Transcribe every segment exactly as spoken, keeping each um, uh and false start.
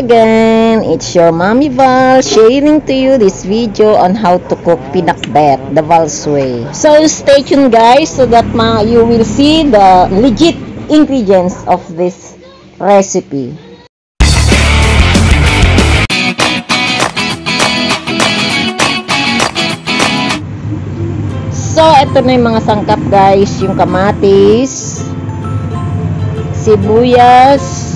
again, it's your Mommy Val sharing to you this video on how to cook pinakbet the Val's way. So stay tuned guys so that ma you will see the legit ingredients of this recipe. So ito na yung mga sangkap guys, yung kamatis, sibuyas,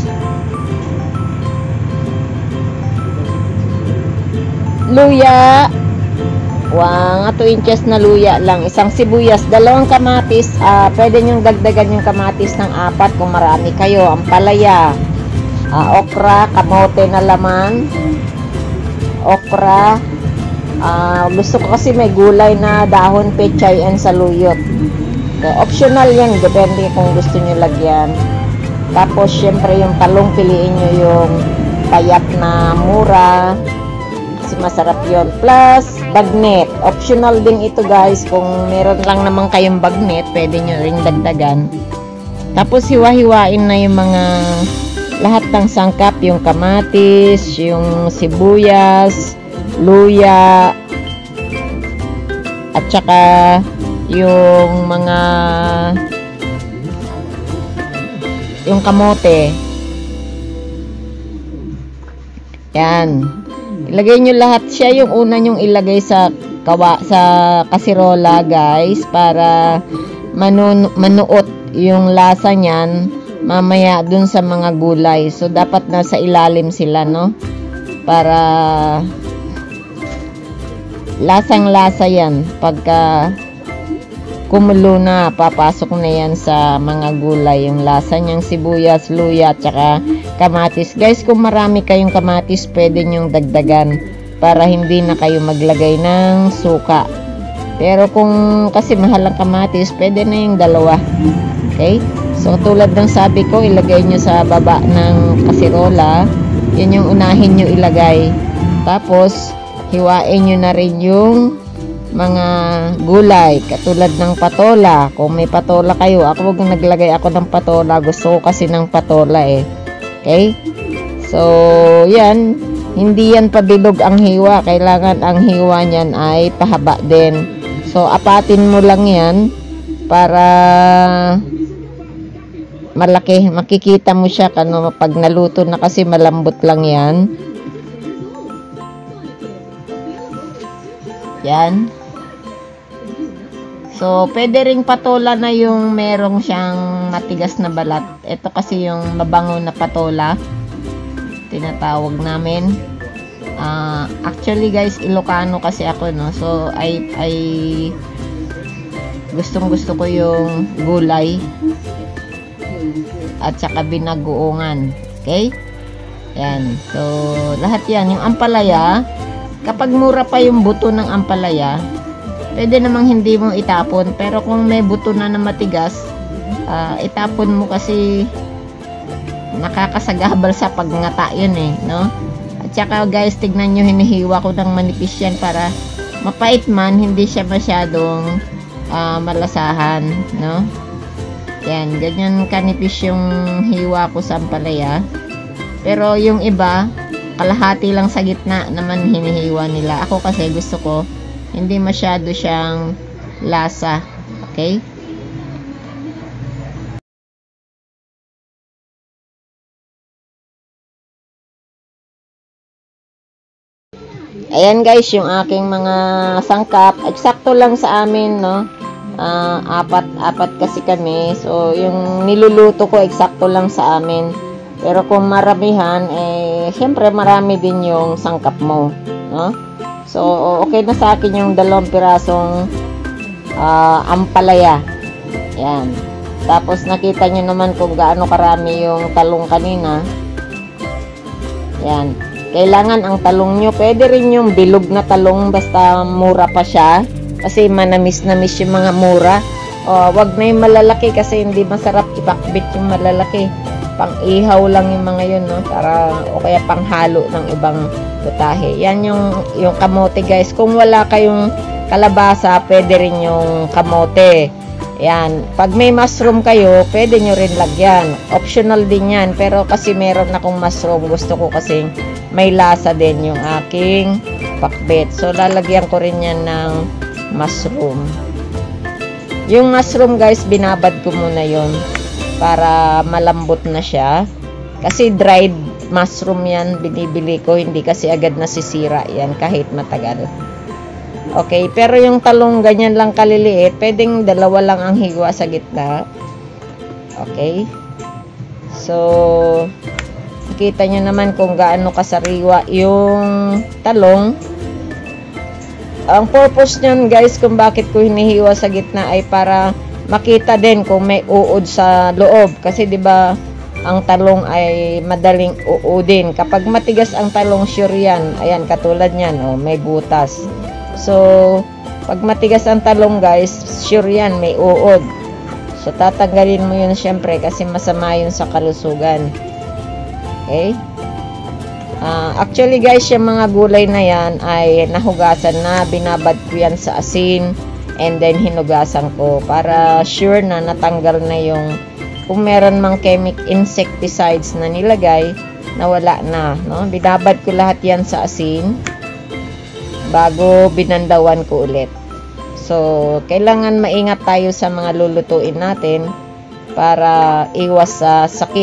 luya, wang two inches na luya lang, isang sibuyas, dalawang kamatis, uh, pwede nyong dagdagan yung kamatis ng apat kung marami kayo, ampalaya, uh, okra, kamote na laman, okra, uh, gusto ko kasi may gulay na dahon, pechay, and saluyot. Okay, optional yan, depende kung gusto nyo lagyan. Tapos syempre yung talong, piliin nyo yung payat na mura, masarap yon. Plus bagnet, optional din ito guys, kung meron lang naman kayong bagnet pwede nyo ring dagdagan. Tapos hiwa-hiwain na yung mga lahat ng sangkap, yung kamatis, yung sibuyas, luya, at saka yung mga yung kamote, yan. Ilagay nyo lahat siya, yung una nyong ilagay sa kawa, sa kasirola guys, para manu manuot yung lasa niyan mamaya dun sa mga gulay. So dapat nasa ilalim sila, no, para lasang lasa yan. Pagka kumulo na, papasok na yan sa mga gulay yung lasa niyang sibuyas, luya, at saka kamatis. Guys, kung marami kayong kamatis, pwede nyong dagdagan para hindi na kayo maglagay ng suka. Pero kung kasi mahal ang kamatis, pwede na yung dalawa. Okay? So, tulad ng sabi ko, ilagay nyo sa baba ng kasirola. Yun yung unahin nyo ilagay. Tapos, hiwain nyo na rin yung mga gulay, katulad ng patola. Kung may patola kayo, ako wag naglagay ako ng patola, gusto ko kasi ng patola eh. Okay? So, yan, hindi yan pabilog ang hiwa, kailangan ang hiwa niyan ay pahaba din. So, apatin mo lang yan para malaki, makikita mo siya kano pag naluto na, kasi malambot lang yan. Yan. So, pwede ring patola na yung merong siyang matigas na balat. Ito kasi yung mabango na patola, tinatawag namin. Uh, actually guys, Ilocano kasi ako, no. So, ay, ay gustong gusto ko yung gulay at saka binagoongan. Okay? Yan. So, lahat yan. Yung ampalaya, kapag mura pa yung buto ng ampalaya, pwede namang hindi mo itapon. Pero kung may buto na na matigas, uh, itapon mo kasi nakakasagabal sa pagngata yun eh, no? At saka guys, tignan nyo, hinihiwa ko ng manipis yan para mapait man, hindi siya masyadong uh, malasahan, no? Yan, ganyan kanipis yung hiwa ko sa ampalaya. Pero yung iba, kalahati lang sa gitna naman hinihiwa nila. Ako kasi gusto ko hindi masyado siyang lasa. Okay? Ayan guys, yung aking mga sangkap. Eksakto lang sa amin, no? Uh, apat, apat kasi kami. So, yung niluluto ko, eksakto lang sa amin. Pero kung maramihan, eh, syempre marami din yung sangkap mo, no? So, okay na sa akin yung dalawang pirasong uh, ampalaya. Yan. Tapos, nakita nyo naman kung gaano karami yung talong kanina. Yan. Kailangan ang talong nyo, pwede rin yung bilog na talong, basta mura pa siya. Kasi manamis-namis yung mga mura. O, wag na yung malalaki kasi hindi masarap ipakbit yung malalaki. Pang-ihaw lang yung mga yun, no? Para, o kaya panghalo ng ibang putahe. Yan yung, yung kamote guys. Kung wala kayong kalabasa, pwede rin yung kamote. Yan. Pag may mushroom kayo, pwede nyo rin lagyan. Optional din yan. Pero kasi meron akong mushroom. Gusto ko kasi may lasa din yung aking pakbet. So, lalagyan ko rin yan ng mushroom. Yung mushroom, guys, binabad ko muna yon para malambot na siya. Kasi dried mushroom yan binibili ko. Hindi kasi agad nasisira yan kahit matagal. Okay, pero yung talong ganyan lang kaliliit, pwedeng dalawa lang ang higwa sa gitna. Okay. So, nakita nyo naman kung gaano kasariwa yung talong. Ang purpose nyon, guys, kung bakit ko hinihiwa sa gitna ay para makita din kung may uod sa loob. Kasi 'di ba, ang talong ay madaling uudin. Kapag matigas ang talong, sure yan. Ayan, katulad niyan, oh, may butas. So, pag matigas ang talong, guys, sure yan, may uod. So, tatanggalin mo yun syempre kasi masama yun sa kalusugan. Okay? Uh, actually, guys, yung mga gulay na yan ay nahugasan na. Binabad ko yan sa asin and then hinugasan ko para sure na natanggal na yung kung meron mang chemic insecticides na nilagay, nawala na. No? Binabad ko lahat yan sa asin bago binandawan ko ulit. So, kailangan maingat tayo sa mga lulutuin natin para iwas sa sakit.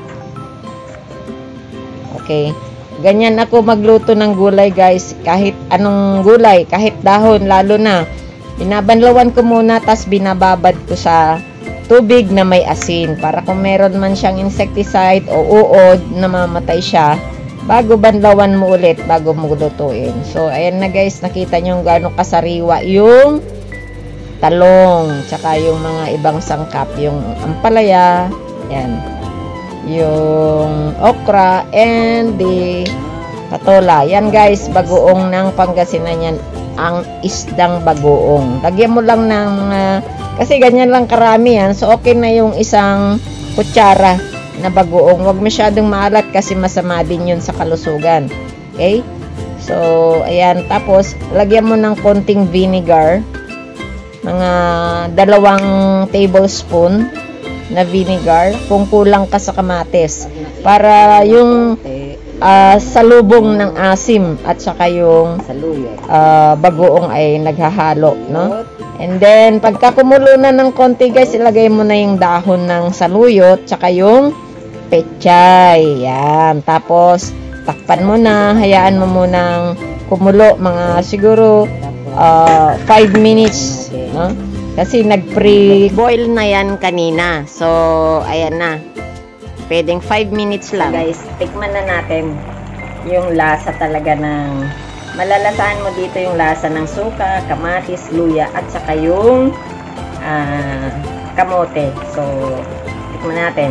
Okay. Ganyan ako magluto ng gulay, guys. Kahit anong gulay, kahit dahon, lalo na. Binabanlawan ko muna, tas binababad ko sa tubig na may asin. Para kung meron man siyang insecticide o uod, namamatay siya. Bago banlawan mo ulit, bago mo lutuin. So, ayan na, guys. Nakita nyo gaano kasariwa yung talong. Tsaka yung mga ibang sangkap. Yung ampalaya. Ayan. Yung okra. And the patola. Yan, guys. Bagoong ng Pangasinan yan. Ang isdang bagoong. Lagyan mo lang ng... Uh, kasi ganyan lang karami yan. So, okay na yung isang kutsara na bagoong. Huwag masyadong maalat kasi masama din yun sa kalusugan. Okay? So, ayan. Tapos, lagyan mo ng konting vinegar. Mga dalawang tablespoon na vinegar. Kung kulang ka sa kamatis. Para yung uh, salubong ng asim at saka yung uh, bagoong ay naghahalo. No? And then, pagka kumulo na ng konti, guys, ilagay mo na yung dahon ng saluyot, tsaka yung pechay. Yan. Tapos, takpan mo na, hayaan mo munang kumulo, mga siguro five uh, minutes. No? Kasi nag-pre-boil na yan kanina. So, ayan na. Pwedeng five minutes lang. Guys, tikman na natin yung lasa talaga ng... Malalasahan mo dito yung lasa ng suka, kamatis, luya, at saka yung uh, kamote. So, tikman natin.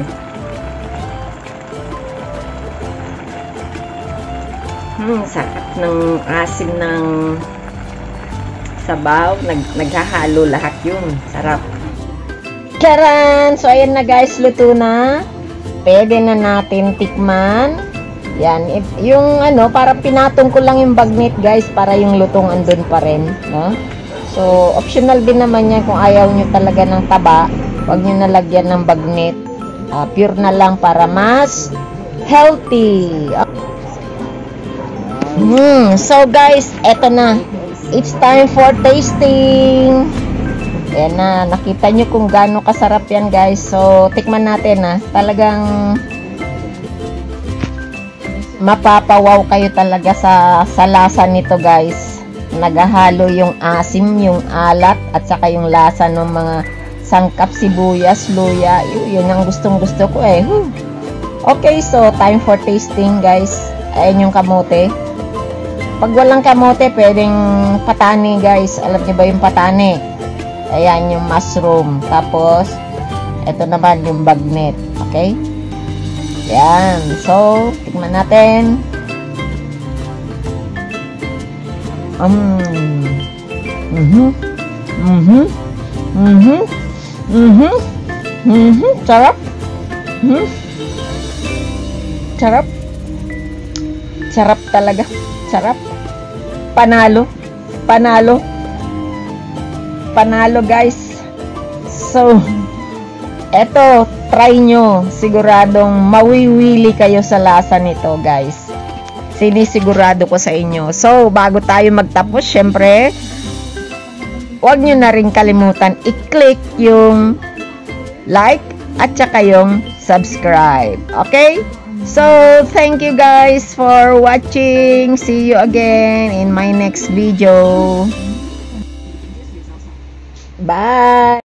Hmm, sarap ng asim ng sabaw. Nag, naghahalo lahat yun. Sarap. Charan! So, ayan na, guys. Luto na. Pwede na natin tikman. Yan, if, yung ano, para pinatong ko lang yung bagnet, guys, para yung lutong andun pa rin, no? So, optional din naman yan kung ayaw nyo talaga ng taba. Huwag nyo nalagyan ng bagnet. Uh, pure na lang para mas healthy. Hmm, so guys, eto na. It's time for tasting. Ayan na, nakita nyo kung gaano kasarap yan, guys. So, tikman natin, ha. Talagang mapapawaw kayo talaga sa, sa lasa nito, guys. Naghahalo yung asim, yung alat, at saka yung lasa ng mga sangkap, sibuyas, luya. Yun, yun ang gustong gusto ko eh. Whew. Okay, so time for tasting, guys. Ayan yung kamote. Pag walang kamote, pwedeng patani, guys. Alam niyo ba yung patani? Ayan yung mushroom. Tapos, ito naman yung bagnet. Okay? Yan. So, tingnan natin. Um. Mhm. Mhm. Mhm. Mhm. Mhm. Sarap. Mhm. Sarap. Sarap talaga. Sarap. Panalo. Panalo. Panalo, guys. So, eto, try nyo. Siguradong mawiwili kayo sa lasa nito, guys. Sinisigurado ko sa inyo. So, bago tayo magtapos, syempre, huwag nyo na rin kalimutan i-click yung like at saka yung subscribe. Okay? So, thank you guys for watching. See you again in my next video. Bye!